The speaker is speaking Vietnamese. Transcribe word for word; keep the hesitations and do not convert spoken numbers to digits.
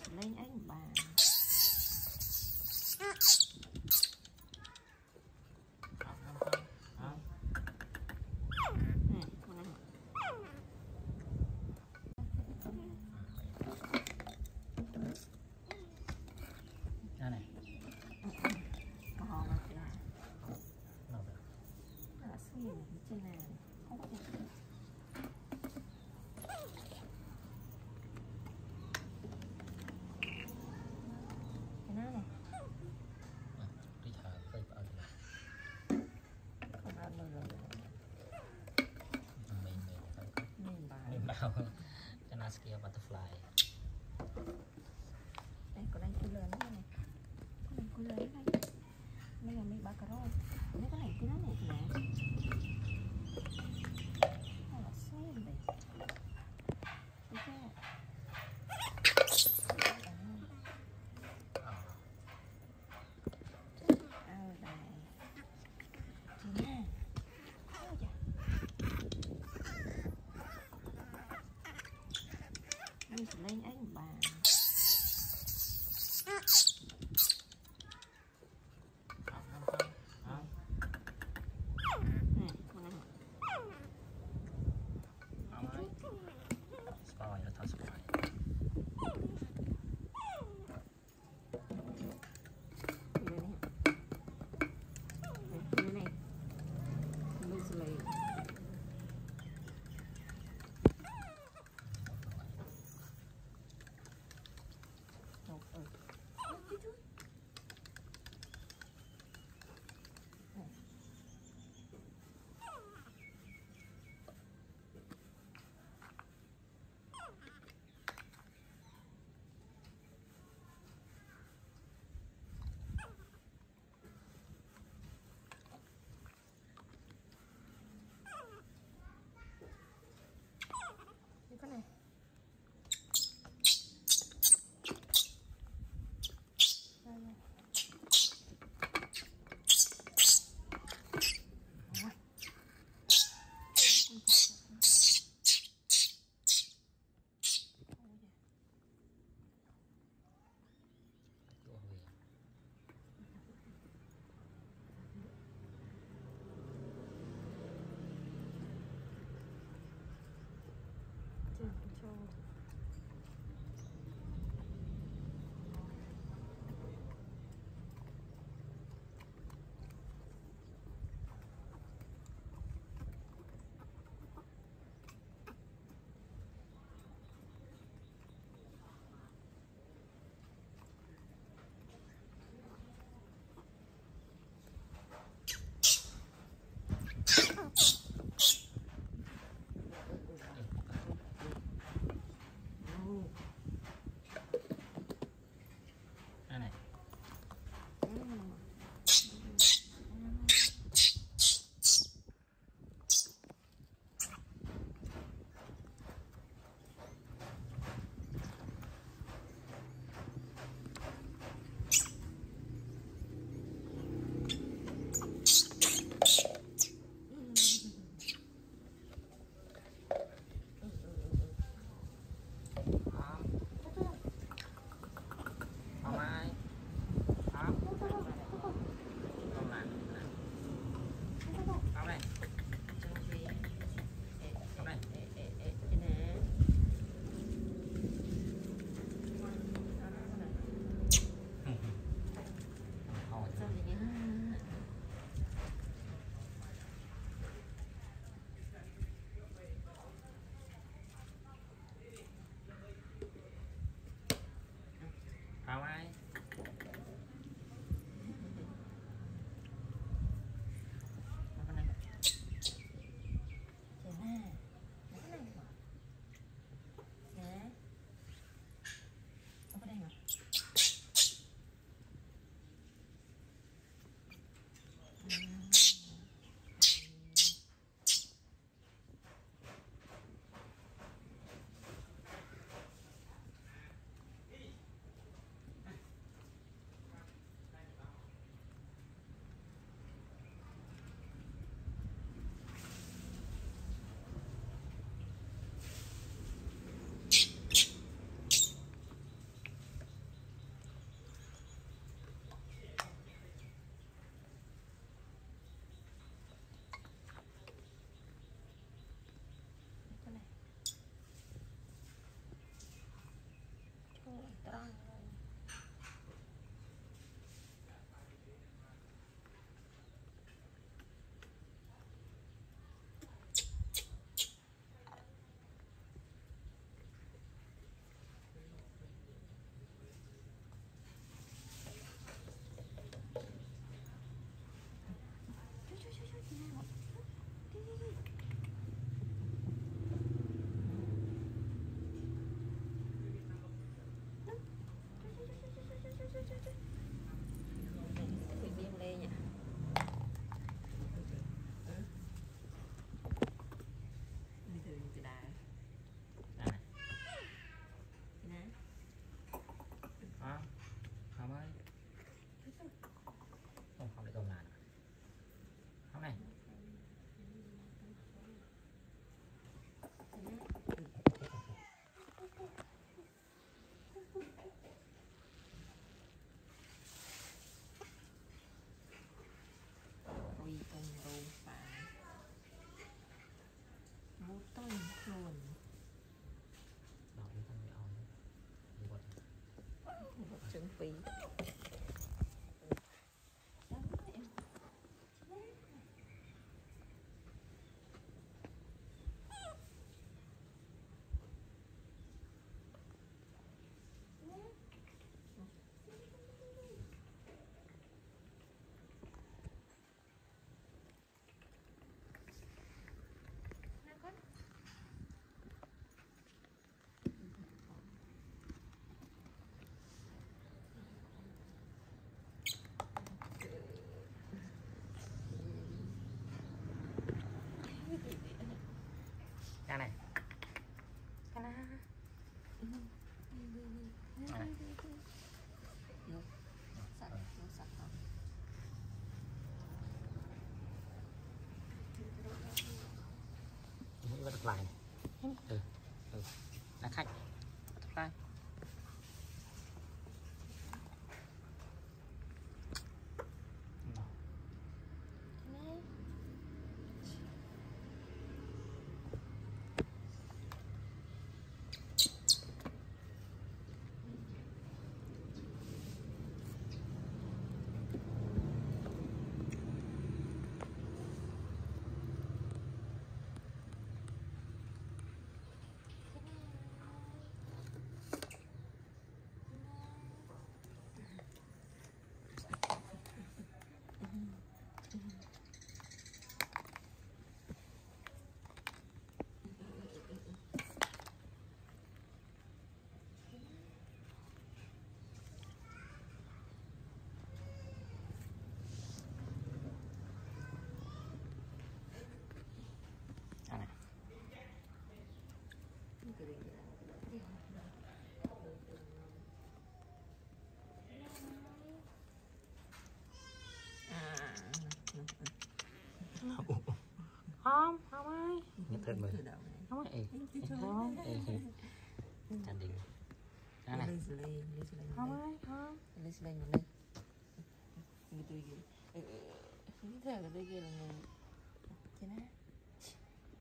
lên anh bà. này Có hò mà kìa. Là xuyên trên này không có được. Cái nào này đi thả cây vào không ăn bao giờ mình mình mình bà mình bao Canaskia butterfly đây có đây cái lớn này này có này cái lớn này đây là mấy ba cà rốt mấy cái này cái nó này nè hay là xem đây ok ở đây chị nè ôi da mình sẽ lên anh bà. Nè. phí. Cái này. Cái này. Sạch, sạch không? Những butterfly này. Ừ. Ừ. Là khách. Butterfly. Cái này. Không, không ai. Nghe thật mời. Không ai. Không ai. Chăn đình. Cái này. Không ai, không. Lên lên lên. Người tôi kia. Cái thứ cái tôi kia là người. Thế nào?